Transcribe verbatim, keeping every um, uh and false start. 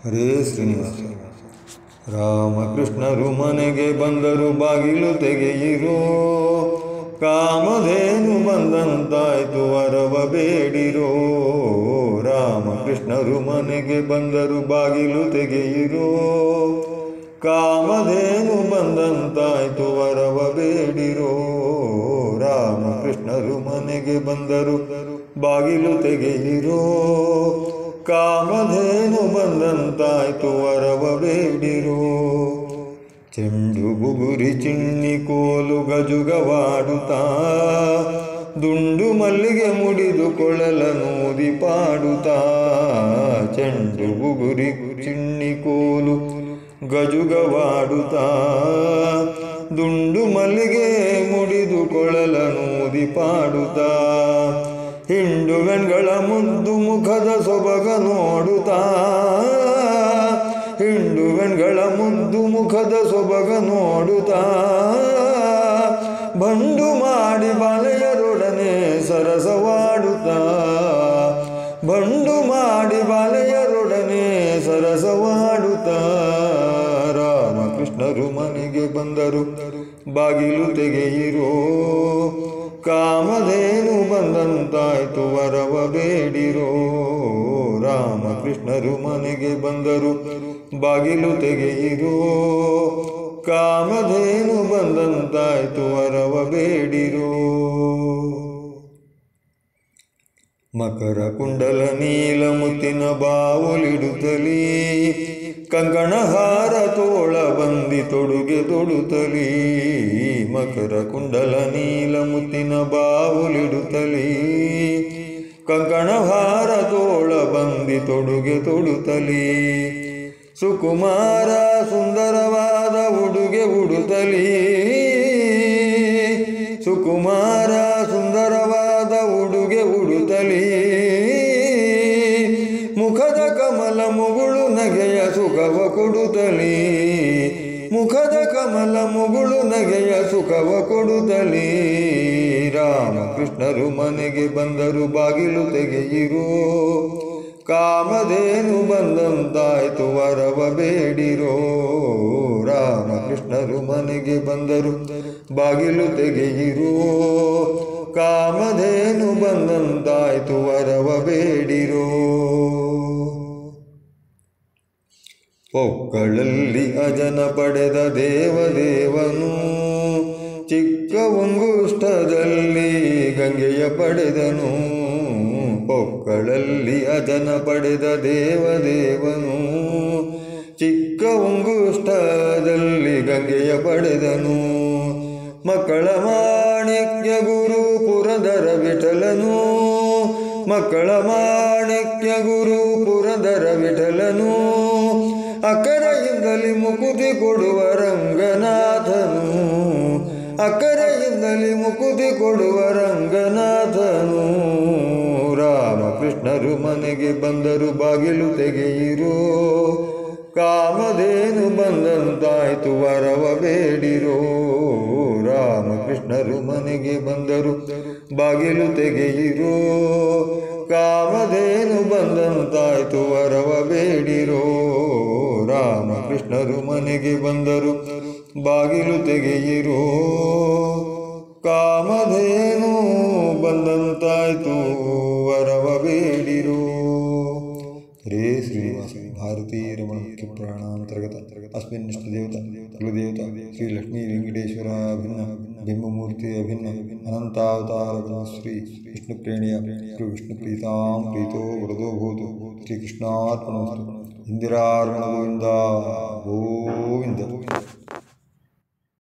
ಹರೇ ಶ್ರೀನಿವಾಸ. ರಾಮಕೃಷ್ಣರು ಮನೆಗೆ ಬಂದರು, ಬಾಗಿಲು ತೆಗೆಯಿರೋ. ಕಾಮಧೇನು ಬಂದಂತಾಯ್ತು, ವರವ ಬೇಡಿರೋ. ರಾಮಕೃಷ್ಣರು ಮನೆಗೆ ಬಂದರು, ಬಾಗಿಲು ತೆಗೆಯಿರೋ. ಕಾಮಧೇನು ಬಂದಂತಾಯ್ತು, ವರವ ಬೇಡಿರೋ. ರಾಮಕೃಷ್ಣರು ಮನೆಗೆ ಬಂದರು, ಬಾಗಿಲು ತೆಗೆಯಿರೋ. ಕಾಮಧೇನು ಬಂದಂತಾಯ್ತು, ವರವ ಬೇಡಿರೋ. ಚೆಂಡು ಬುಗುರಿ ಚಿಣ್ಣಿ ಕೋಲು ಗಜುಗವಾಡುತ್ತಾ, ದುಂಡು ಮಲ್ಲಿಗೆ ಮುಡಿದು ಕೊಳಲನೂದಿ ಪಾಡುತ್ತಾ. ಚೆಂಡು ಬುಗುರಿ ಚಿಣ್ಣಿ ಕೋಲು ಗಜುಗವಾಡುತ್ತಾ, ದುಂಡು ಮಲ್ಲಿಗೆ ಮುಡಿದು ಕೊಳಲನೂದಿ ಪಾಡುತ್ತಾ. ಹಿಂಡು ಗಣ್ಗಳ ಮುದ್ದು ಮುಖದ ಸೊಬಗ ನೋಡುತ್ತಾ, ಹಿಂಡು ಗಣ್ಗಳ ಮುದ್ದು ಮುಖದ ಸೊಬಗ ನೋಡುತ್ತಾ. ಬಂಡು ಮಾಡಿ ಬಾಲೆಯರೊಡನೆ ಸರಸವಾಡುತ್ತಾ, ಬಂಡು ಮಾಡಿ ಬಾಲೆಯರೊಡನೆ ಸರಸವಾಡುತ್ತಾ. ರಾಮಕೃಷ್ಣರು ಮನೆಗೆ ಬಂದರು, ಬಾಗಿಲು ತೆಗೆಯಿರೋ. ಕಾಮಧೇನು ಬಂದಂತಾಯ್ತು, ವರವ ಬೇಡಿರೋ. ರಾಮಕೃಷ್ಣರು ಮನೆಗೆ ಬಂದರು, ಬಾಗಿಲು ತೆಗೆಯಿರೋ. ಕಾಮಧೇನು ಬಂದಂತಾಯ್ತು, ವರವ ಬೇಡಿರೋ. ಮಕರ ಕುಂಡಲ ನೀಲ ಮುತ್ತಿನ ಬಾವುಲಿಡುತ್ತಲೀ, ಕಂಕಣಹಾರ ತೋಳ ಬಂದಿ ತೊಡುಗೆ ತೊಡುತ್ತಲೀ. ಮಕರ ಕುಂಡಲ ನೀಲ ಮುತ್ತಿನ ಬಾವುಲಿಡುತ್ತಲೀ, ಕಂಕಣಹಾರ ತೋಳ ಬಂದಿ ತೊಡುಗೆ ತೊಡುತ್ತಲೀ. ಸುಕುಮಾರ ಸುಂದರವಾದ ಉಡುಗೆ ಉಡುತ್ತಲೀ, ಸುಕುಮಾರ ಸುಂದರವಾದ ಉಡುಗೆ ಉಡುತ್ತಲೀ. ಮುಖದ ಕಮಲ ಮುಗುಳು ನಗೆಯ ಸುಖವ ಕೊಡುತ್ತಲೀ, ಮುಖದ ಕಮಲ ಮುಗುಳು ನಗೆಯ ಸುಖವ ಕೊಡುತ್ತಲೀ. ರಾಮಕೃಷ್ಣರು ಮನೆಗೆ ಬಂದರು, ಬಾಗಿಲು ತೆಗೆಯಿರೋ. ಕಾಮಧೇನು ಬಂದಂತಾಯ್ತು, ವರವ ಬೇಡಿರೋ. ರಾಮಕೃಷ್ಣರು ಮನೆಗೆ ಬಂದರು, ಬಾಗಿಲು ತೆಗೆಯಿರೋ. ಕಾಮಧೇನು ಬಂದಂತಾಯ್ತು, ವರವ ಬೇಡಿರೋ. ಪೊಕ್ಕಳಲ್ಲಿ ಅಜನ ಪಡೆದ ದೇವದೇವನು, ಚಿಕ್ಕ ಉಂಗುಷ್ಟದಲ್ಲಿ ಗಂಗೆಯ ಪಡೆದನು. ಪೊಕ್ಕಳಲ್ಲಿ ಅಜನ ಪಡೆದ ದೇವದೇವನು, ಚಿಕ್ಕ ಉಂಗುಷ್ಟದಲ್ಲಿ ಗಂಗೆಯ ಪಡೆದನು. ಮಕ್ಕಳ ಮಾಣಿಕ್ಯ ಗುರು ಪುರಂದರ ವಿಠಲನು, ಮಕ್ಕಳ ಮಾಣಿಕ್ಯ ಗುರು ಪುರಂದರ ವಿಠಲನು. ಅಕ್ಕರೆಯಿಂದಲಿ ಮುಕುತಿ ಕೊಡುವ ರಂಗನಾಥನು, ಅಕ್ಕರೆಯಿಂದಲಿ ಮುಕುತಿ ಕೊಡುವ ರಂಗನಾಥನು. ರಾಮಕೃಷ್ಣರು ಮನೆಗೆ ಬಂದರು, ಬಾಗಿಲು ತೆಗೆಯಿರೋ. ಕಾಮಧೇನು ಬಂದಂತಾಯ್ತು, ವರವ ಬೇಡಿರೋ. ರಾಮಕೃಷ್ಣರು ಮನೆಗೆ ಬಂದರು, ಬಾಗಿಲು ತೆಗೆಯಿರೋ. ಕಾಮಧೇನು ಬಂದಂತಾಯ್ತು, ವರವ ಬೇಡಿರೋ. ರಾಮಕೃಷ್ಣರು ಮನೆಗೆ ಬಂದರು, ಬಾಗಿಲು ತೆಗೆಯಿರೋ. ಕಾಮಧೇನು ಬಂದಂತಾಯ್ತು, ವರವ ಬೇಡಿರೋ. ಹರೇ ಶ್ರೀನಿವಾಸ. ಭಾರತೀಯ ರಮಣ ಮುಖ್ಯ ಪುರಾಣಾಂತರ್ಗತ ಅಸ್ಮಿನ್ ಇಷ್ಟದೇವತ ಕುಲದೇವತ ಶ್ರೀ ಲಕ್ಷ್ಮೀ ವೆಂಕಟೇಶ್ವರ ಭಿನ್ನ ಬಿಂಬಮೂರ್ತಿ ಅಭಿನ್ನ ಅನಂತಾವತಾರ ಶ್ರೀ ವಿಷ್ಣು ಪ್ರೇಣಿಯ ಶ್ರೀ ವಿಷ್ಣು ಪ್ರೀತಾಂ ಪ್ರೀತೋ ವರದೋ ಭೂತು ಶ್ರೀ ಕೃಷ್ಣಾರ್ಪಣಮಸ್ತು. ಇಂದಿರಾರ್ಪಣ ಗೋವಿಂದ ಗೋವಿಂದ.